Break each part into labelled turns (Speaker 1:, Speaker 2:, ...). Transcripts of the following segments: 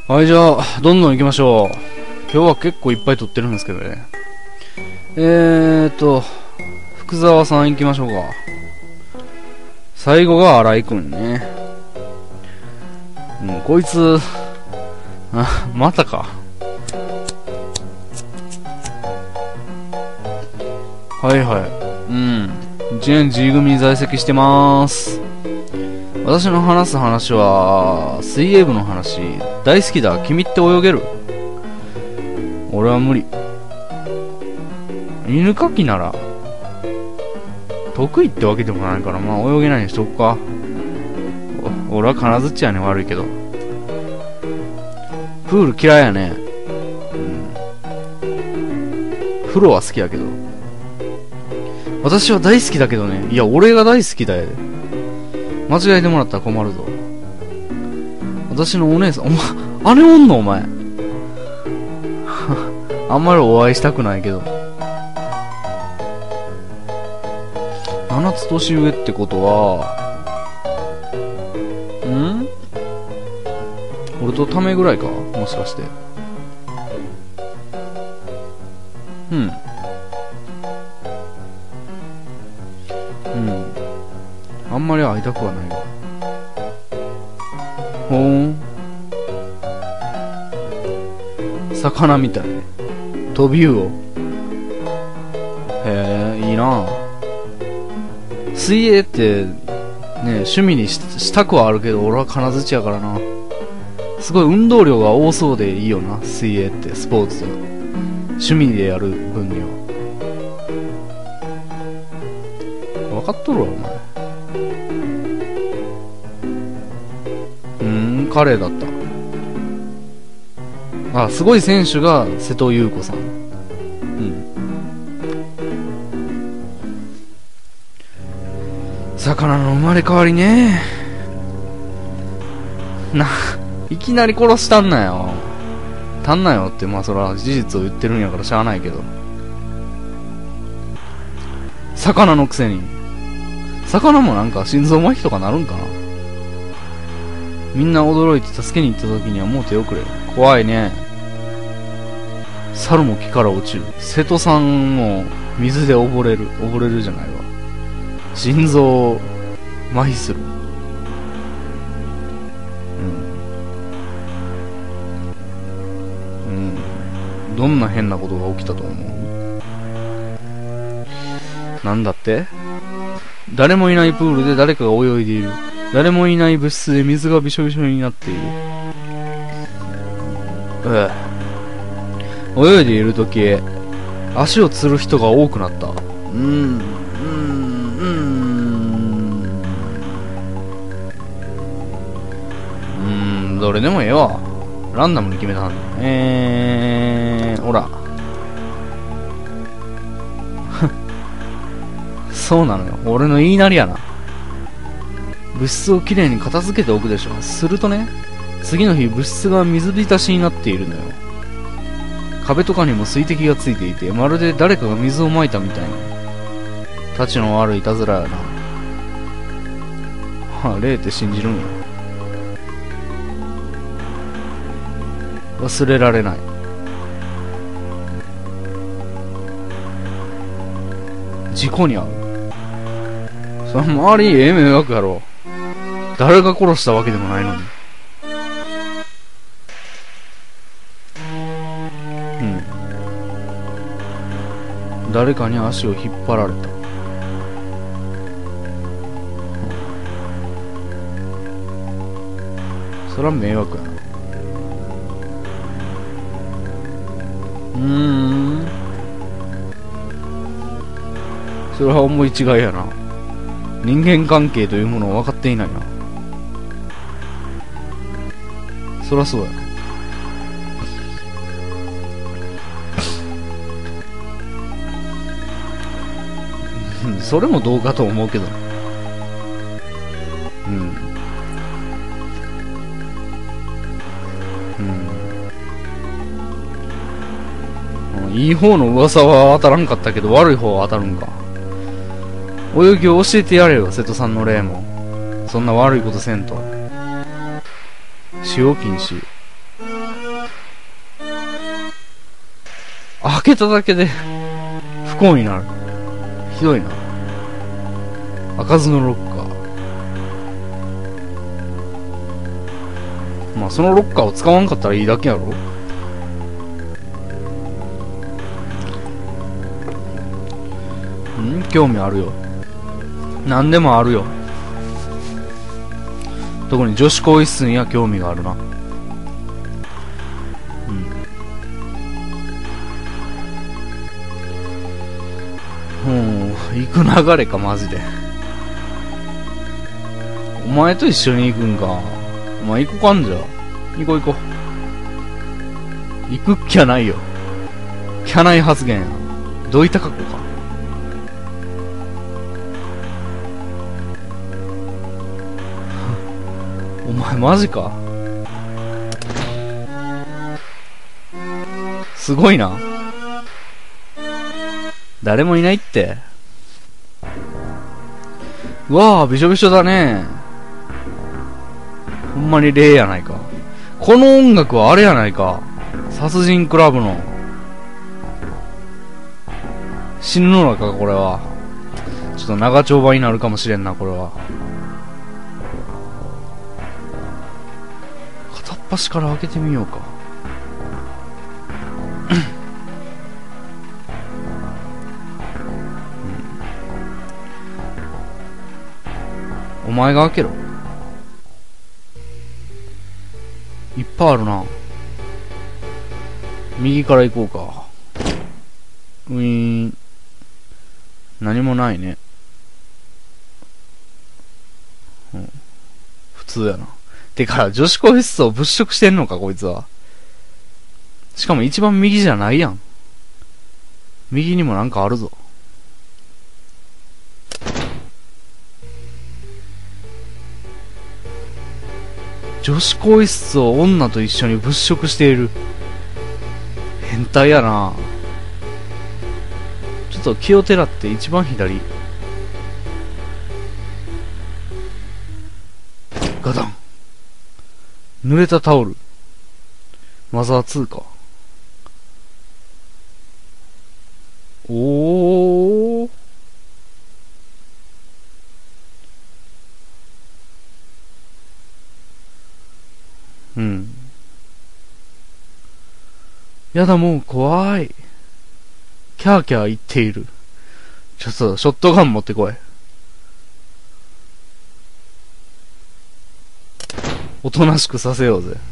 Speaker 1: はい、じゃあ、どんどん行きましょう。今日は結構いっぱい撮ってるんですけどね。福沢さん行きましょうか。最後が荒井くんね。こいつ、またか。はいはい。1年 G 組に在籍してまーす。私の話す話は、水泳部の話。大好きだ。君って泳げる？俺は無理。犬かきなら、得意ってわけでもないから、まあ泳げないにしとくか。俺は金槌やね、悪いけど。プール嫌いやね。風呂は好きやけど。私は大好きだけどね。いや、俺が大好きだよ。間違えてもらったら困るぞ。私のお姉さん、姉おんのお前。あんまりお会いしたくないけど。7つ年上ってことは、俺とためぐらいか、もしかして。あんまり会いたくはないわ。ほーん。魚みたい。飛び魚。へえ、いいな。水泳ってね、趣味にしたくはあるけど、俺は金槌やからな。すごい運動量が多そうでいいよな、水泳ってスポーツ。趣味でやる分には。分かっとるわ、お前。カレーだった。あ、すごい選手が瀬戸優子さん。魚の生まれ変わりね。いきなり殺したんなよ。たんなよって、まあそら事実を言ってるんやからしゃあないけど。魚のくせに。魚もなんか心臓麻痺とかなるんかな。みんな驚いて助けに行った時にはもう手遅れ。怖いね。猿も木から落ちる。瀬戸さんも水で溺れるじゃないわ。心臓麻痺する。どんな変なことが起きたと思う？なんだって？誰もいないプールで誰かが泳いでいる。誰もいない物質で水がびしょびしょになっている。泳いでいるとき、足をつる人が多くなった。どれでもええわ。ランダムに決めたはんね。ほら。そうなのよ。俺の言いなりやな。物質をきれいに片付けておくでしょ。するとね、次の日物質が水浸しになっているのよ。壁とかにも水滴がついていて、まるで誰かが水をまいたみたいな。たちの悪いいたずらやな。霊って信じるんや。忘れられない。事故に遭う。その周りに迷惑やろ。誰が殺したわけでもないのに。誰かに足を引っ張られた。それは迷惑やな。それは思い違いやな。人間関係というものを分かっていないな。そりゃそうや。それもどうかと思うけど。いい方の噂は当たらんかったけど、悪い方は当たるんか。泳ぎを教えてやれよ、瀬戸さんの例も。そんな悪いことせんと。使用禁止。 けただけで不幸になる。ひどいな。開かずのロッカー。まあそのロッカーを使わんかったらいいだけやろ。興味あるよ。何でもあるよ。特に女子更衣室には興味があるな。行く流れか、マジで。お前と一緒に行くんか。まあ、行こうかんじゃ。行こう行こう。行くっきゃないよ。きゃない発言。どういった格好か。お前マジか。すごいな。誰もいないって。うわぁ、びしょびしょだね。ほんまに例やないか。この音楽はあれやないか。殺人クラブの。死ぬのか、これは。ちょっと長丁場になるかもしれんな、これは。片っ端から開けてみようか。お前が開けろ。いっぱいあるな。右から行こうか。ウィーン。何もないね。普通やな。てか、女子更衣室を物色してんのか、こいつは。しかも一番右じゃないやん。右にもなんかあるぞ。女子更衣室を女と一緒に物色している。変態やな。ちょっと気をてらって一番左。ガタン。濡れたタオル。マザー2か。おー。うん。やだ、もう怖い。キャーキャー言っている。ちょっと、ショットガン持ってこい。おとなしくさせようぜ。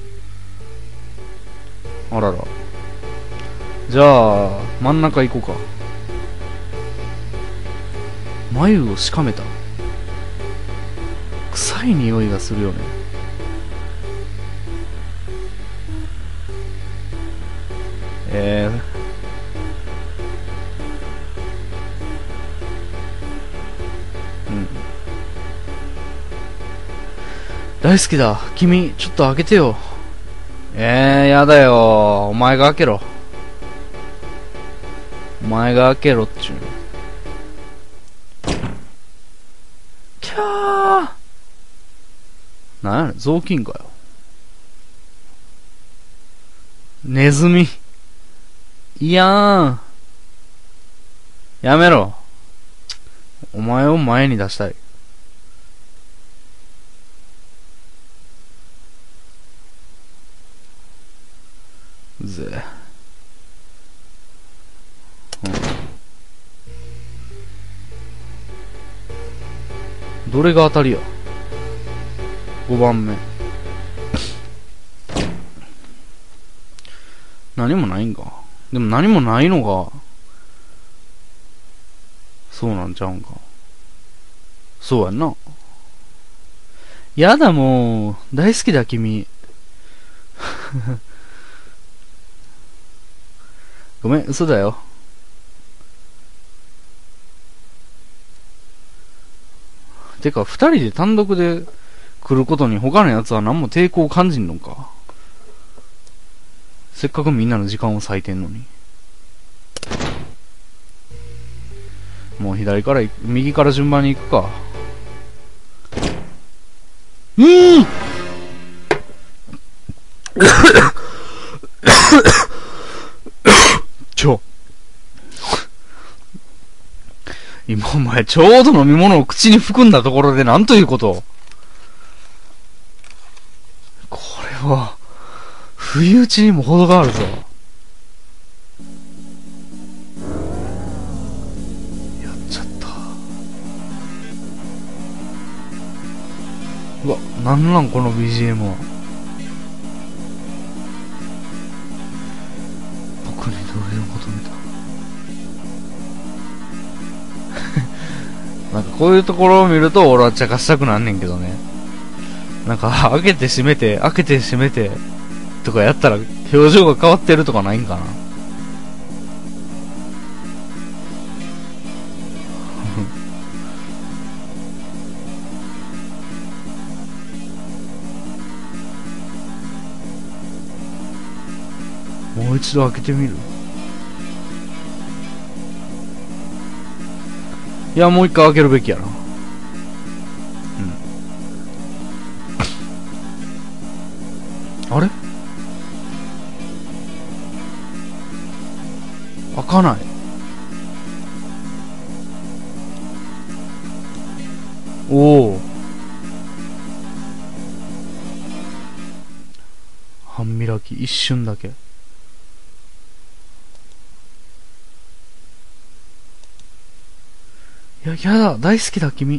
Speaker 1: あらら。じゃあ、真ん中行こうか。眉をしかめた。臭い匂いがするよね。大好きだ。君、ちょっと開けてよ。やだよ。お前が開けろ。お前が開けろっちゅう。キャー。なんやねん、雑巾かよ。ネズミ。いやーん。やめろ。お前を前に出したい。うぜえ。どれが当たりや。5番目。何もないんか。でも何もないのがそうなんちゃうんか。そうやんな。やだ、もう大好きだ君。ごめん、嘘だよ。てか、二人で単独で来ることに他のやつは何も抵抗を感じんのか。せっかくみんなの時間を割いてんのに。もう左から右から順番に行くか。 お前、ちょうど飲み物を口に含んだところでなんということを。これは、不意打ちにも程があるぞ。やっちゃった。うわ、なんなんこの BGM は。僕に同意を求めた。なんかこういうところを見ると俺は茶化したくなんねんけどね。なんか開けて閉めて開けて閉めてとかやったら表情が変わってるとかないんかな。もう一度開けてみる。いや、もう一回開けるべきやな。あれ開かない。おお。半開き、一瞬だけ。いや、やだ、大好きだ、君。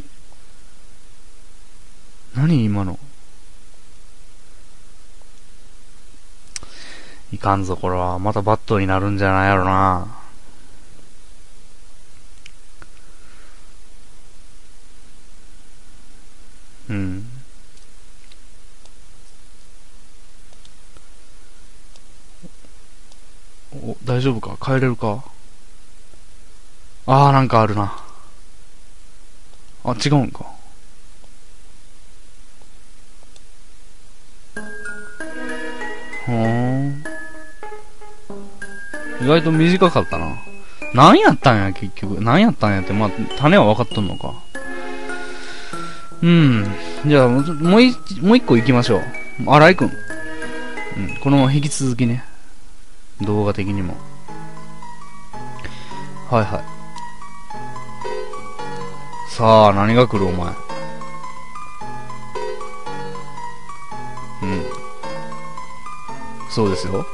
Speaker 1: 何今の。いかんぞ、これは。またバットになるんじゃないやろな。うん。お、大丈夫か？帰れるか？あー、なんかあるな。あ、違うんか。ほーん。意外と短かったな。何やったんや、結局。何やったんやって、まあ、種は分かっとんのか。うん。じゃあ、もう一個行きましょう。新井くん。うん。このまま引き続きね。動画的にも。はいはい。さあ、何が来るお前。うん。そうですよ。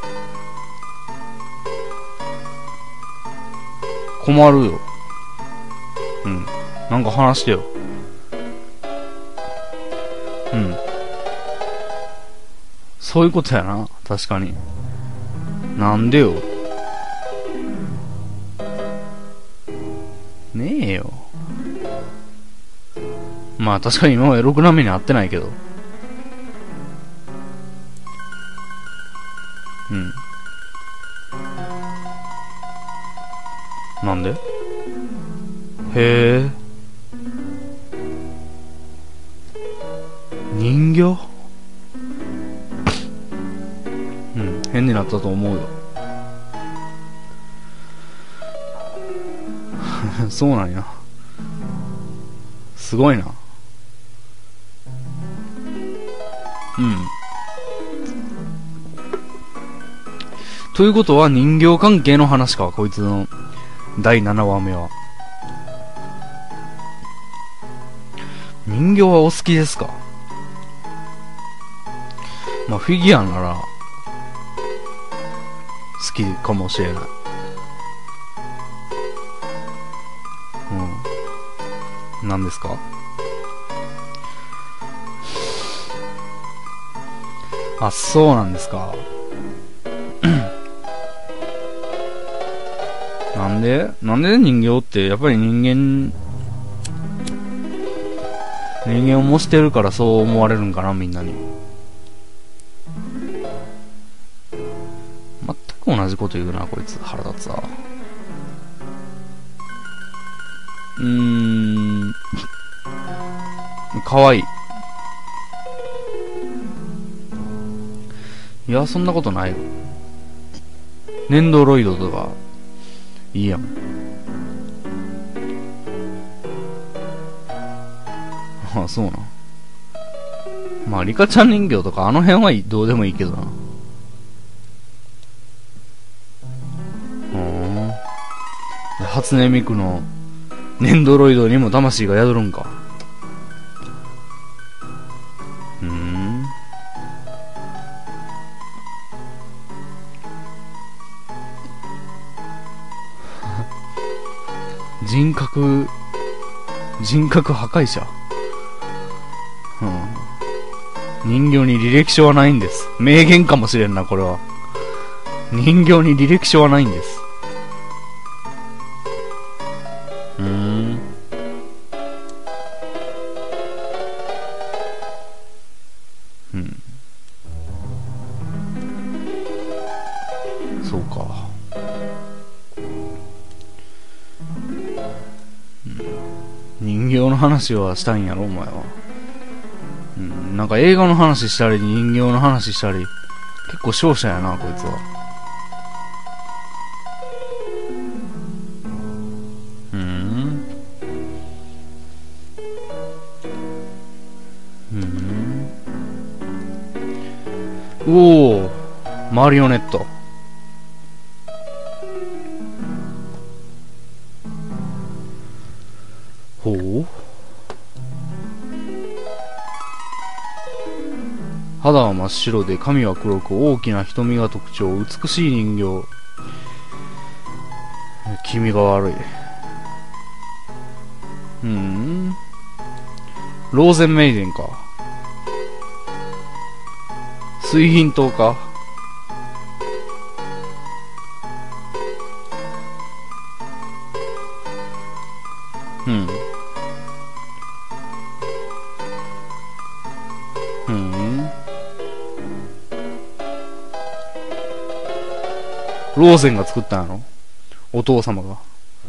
Speaker 1: 困るよ。うん。なんか話してよ。うん。そういうことやな。確かに。なんでよ。ねえよ。まあ確かに今までろくな目に遭ってないけど。うん。なんで？へえ。人形？うん、変になったと思うよ。そうなんや。すごいな。うん。ということは人形関係の話か、こいつの第7話目は。人形はお好きですか？まあフィギュアなら好きかもしれない。うん。何ですか？あ、そうなんですか。なんで人形ってやっぱり人間を模してるからそう思われるんかな、みんなに。全く同じこと言うな、こいつ。腹立つわ。かわいい。いや、そんなことないよ。ネンドロイドとか、いいやん。ああ、そうな。まあ、リカちゃん人形とかあの辺はどうでもいいけどな。初音ミクのネンドロイドにも魂が宿るんか。人格破壊者。人形に履歴書はないんです。名言かもしれんな、これは。人形に履歴書はないんです。そうか。人形の話はしたいんやろ、お前は。なんか映画の話したり、人形の話したり、結構勝者やな、こいつは。おお、マリオネット。ほう。肌は真っ白で髪は黒く大きな瞳が特徴、美しい人形。気味が悪い。ローゼンメイデンか。水賓島か。ローゼンが作ったんやろ、お父様が。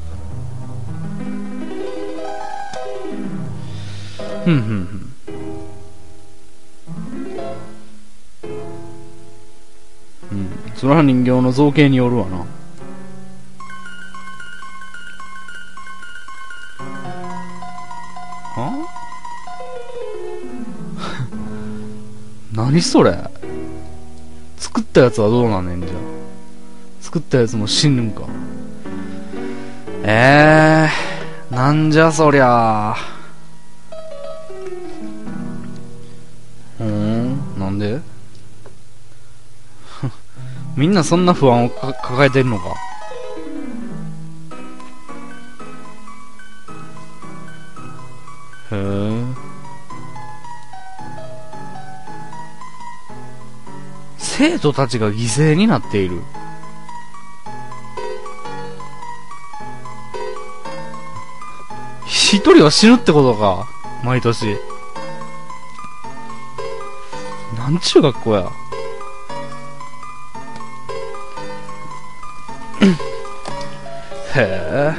Speaker 1: それは人形の造形によるわな。は何それ。作ったやつはどうなんねんじゃ。作ったやつも死ぬんか。なんじゃそりゃ。なんでみんなそんな不安を抱えてるのか。へえ。生徒たちが犠牲になっている。一人は死ぬってことか、毎年。なんちゅう学校や。へえ。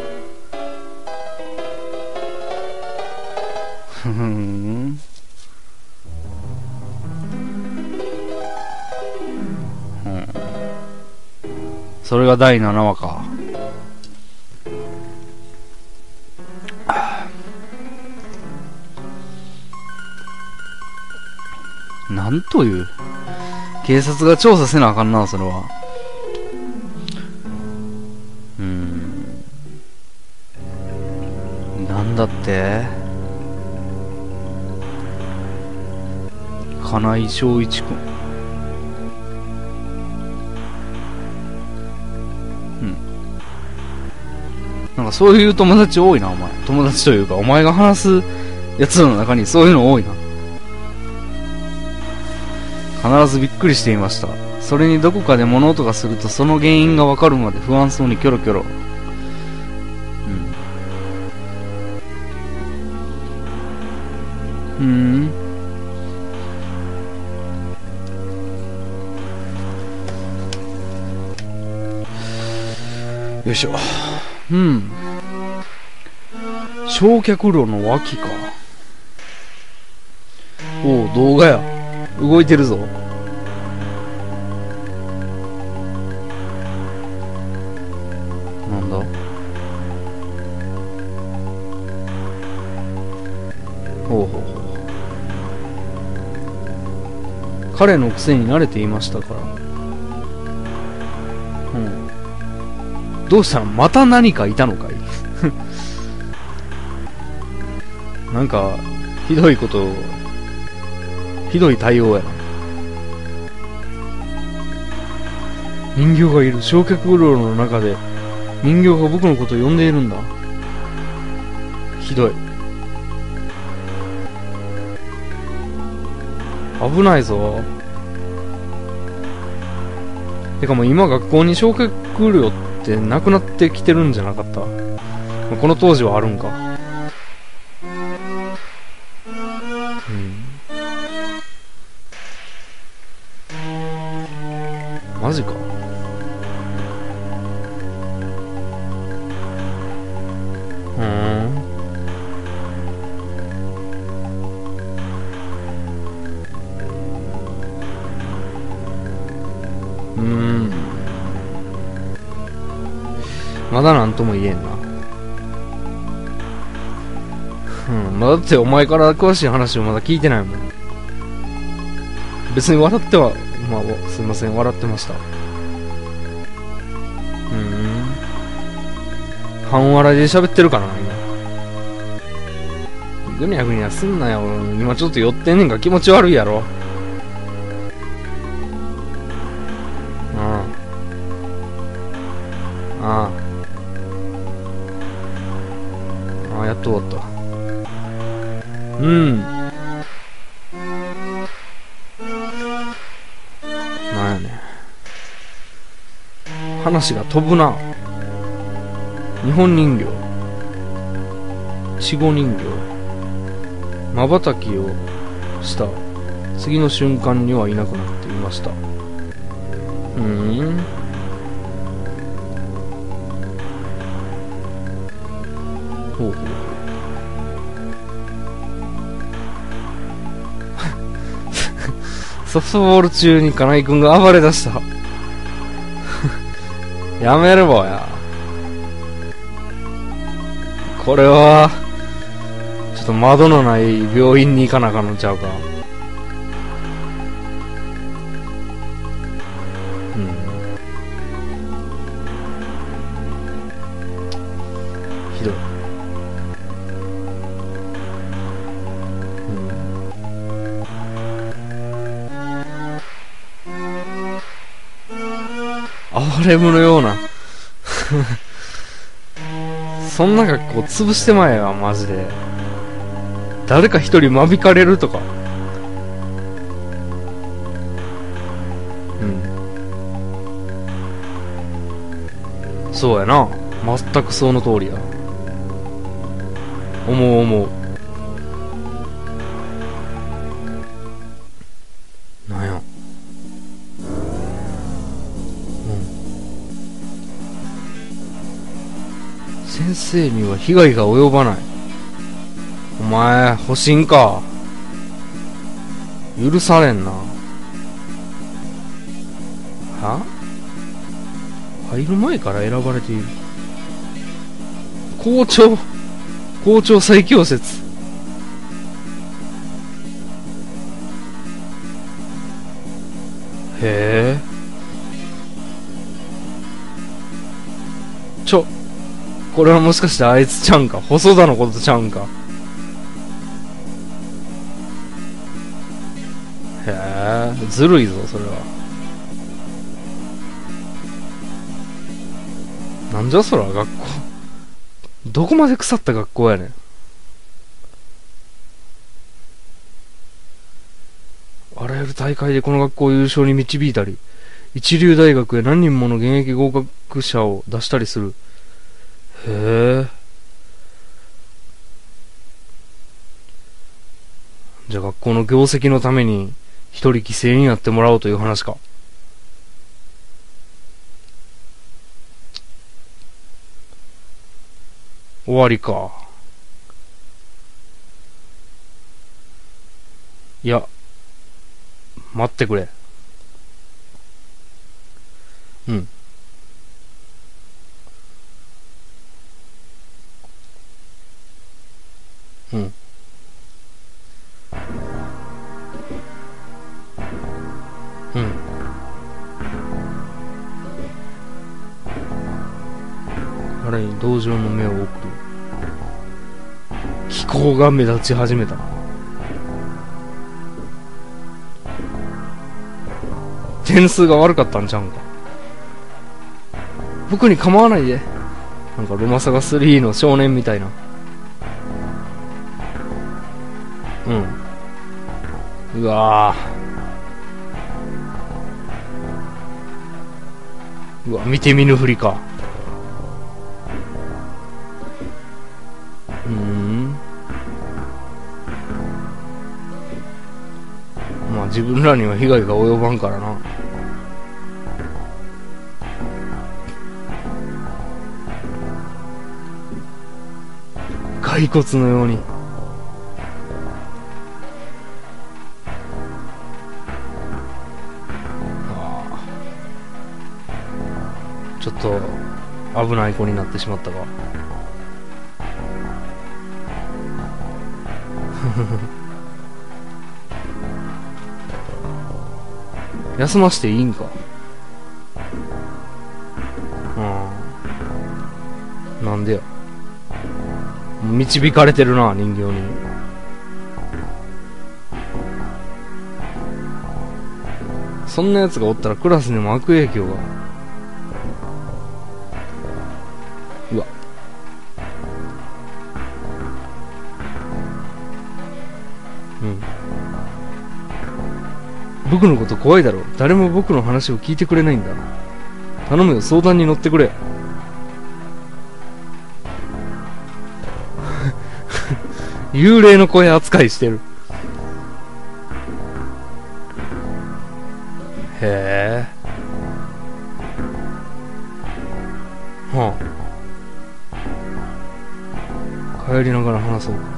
Speaker 1: それが第7話か。なんという。警察が調査せなあかんな、それは。なんだって金井翔一君。なんかそういう友達多いな、お前。友達というか、お前が話すやつの中にそういうの多いな。必ずびっくりしていました。それにどこかで物音がするとその原因がわかるまで不安そうにキョロキョロ。よいしょ。焼却炉の脇か。おお、動画や。動いてるぞ。なんだ。ほうほうほう。彼の癖に慣れていましたから。どうしたの、また何かいたのかいなんか、ひどい対応やな。人形がいる。焼却炉の中で、人形が僕のことを呼んでいるんだ。ひどい。危ないぞ。てかもう今学校に焼却炉ってなくなってきてるんじゃなかった？この当時はあるんか。マジか。まだなんとも言えんな。まだってお前から詳しい話をまだ聞いてないもん。別に笑っては、まあ、すいません、笑ってました。半笑いで喋ってるからな、今。ぐにゃぐにゃすんなよ。今ちょっと寄ってんねんか気持ち悪いやろ。やっと終わった。なんやねん。話が飛ぶな。日本人形、稚児人形、瞬きをした次の瞬間にはいなくなっていました。ほうほう。ソフトボール中に金井くんが暴れ出した。やめるぼや。これはちょっと窓のない病院に行かなあかんのちゃうか。ひどい。哀れむのような。そんな学校潰してまえよ、マジで。誰か一人間引かれるとか。そうやな。全くその通りや。思う。なんや。先生には被害が及ばない。お前、保身か。許されんな。は？入る前から選ばれている。校長最強説。へえ。これはもしかしてあいつちゃうんか。細田のことちゃうんか。へえ、ずるいぞ、それは。なんじゃそら、学校。どこまで腐った学校やねん。あらゆる大会でこの学校を優勝に導いたり、一流大学へ何人もの現役合格者を出したりする。へえ。じゃあ学校の業績のために一人犠牲になってもらおうという話か。終わりか。いや、待ってくれ。うん。うん。うん。彼に同情の目を送る。危気候が目立ち始めた。点数が悪かったんちゃうんか。僕に構わないで。なんかロマサガ3の少年みたいな。うん。うわぁ。うわ、見て見ぬふりか。まあ自分らには被害が及ばんからな。骸骨のように。ちょっと危ない子になってしまったか。休ましていいんか。なんでや。導かれてるな、人形に。そんな奴がおったらクラスにも悪影響が。うわ。僕のこと怖いだろ。誰も僕の話を聞いてくれないんだ。頼むよ、相談に乗ってくれ。幽霊の声扱いしてる。へえ。はあ。帰りながら話そうか。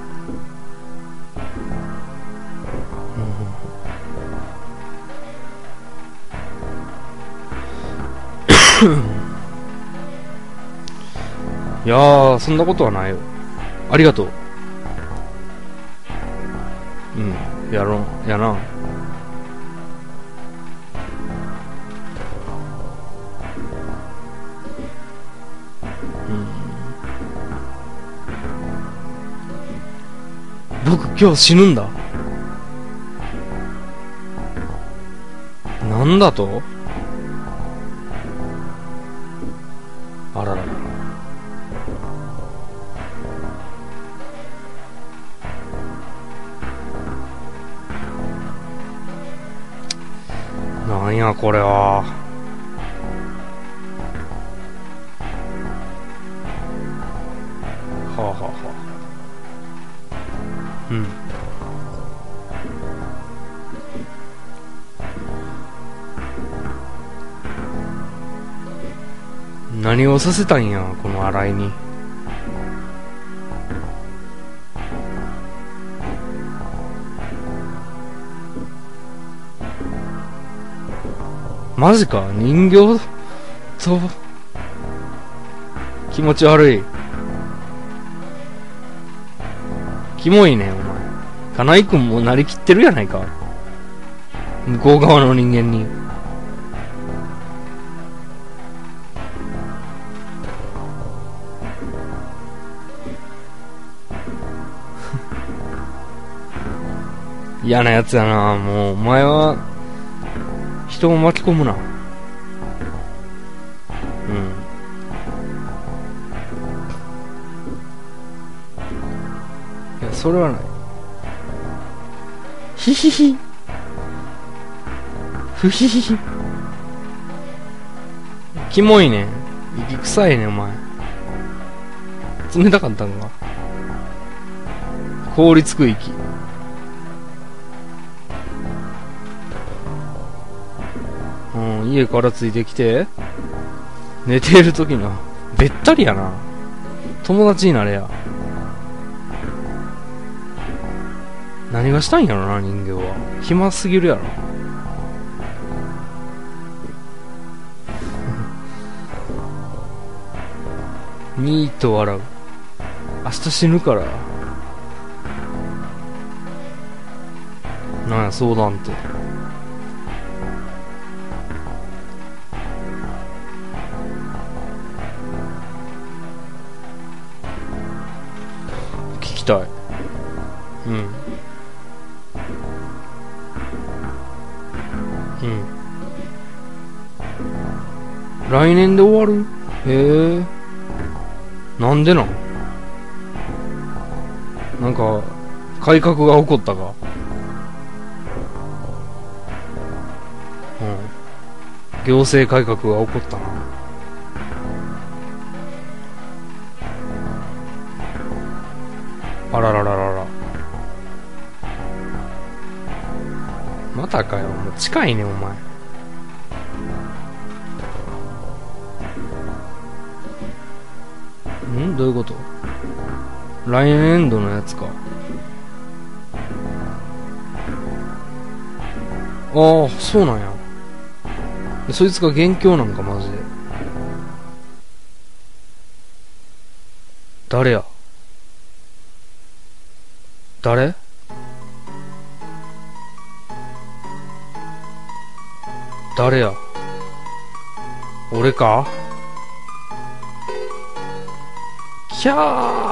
Speaker 1: いやー、そんなことはないよ。ありがとう。やろう、やな。僕今日死ぬんだ。なんだと？あららら。なんやこれは。はあはあはあ。何をさせたんや、この新井に。マジか、人形と気持ち悪い。キモいね、お前。金井くんもなりきってるやないか。向こう側の人間に。嫌なやつやな。もうお前は人を巻き込むな。いや、それはない。ヒヒヒ。フヒヒヒ。キモいね。息臭いね、お前。冷たかったんか。凍りつく息。家からついてきて、寝ている時な。べったりやな。友達になれや。何がしたいんやろな、人形は。暇すぎるやろ。ニーと笑う。明日死ぬから。なんや相談って。聞きたい。うん。うん。来年で終わる？へえ。なんでなん？なんか、改革が起こったか。うん。行政改革が起こったな。あららららら。またかよ。もう近いね、お前。どういうこと？来年度のやつか。ああ、そうなんや。そいつが元凶なんか、マジで。誰や？誰？誰や？俺か？きゃー。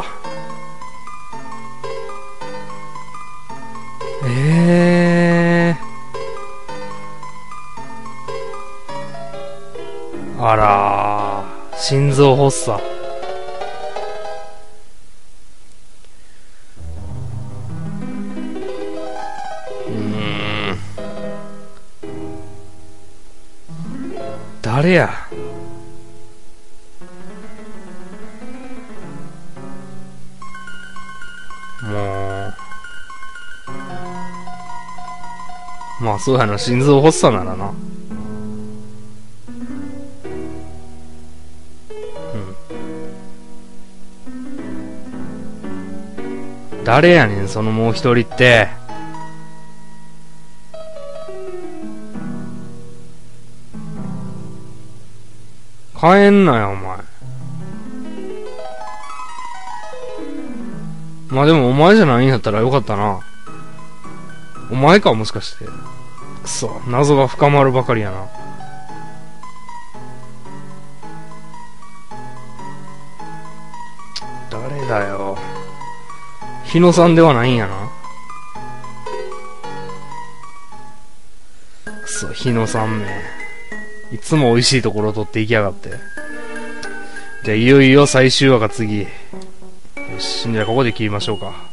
Speaker 1: あらー、心臓発作。誰や？もう、まあそうやな、心臓発作ならな。誰やねん、そのもう一人って。帰んなよ、お前。まあでもお前じゃないんやったらよかったな。お前か、もしかして。くそ、謎が深まるばかりやな。誰だよ。日野さんではないんやな。くそ、日野さんめ。いつも美味しいところを取っていきやがって。じゃあいよいよ最終話が次。よし、じゃあここで切りましょうか。